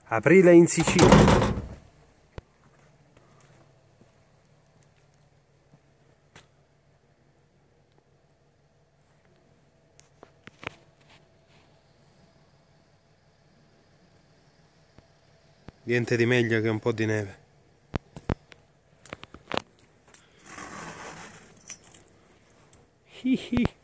Aprile in Sicilia. Niente di meglio che un po' di neve. Hi hi.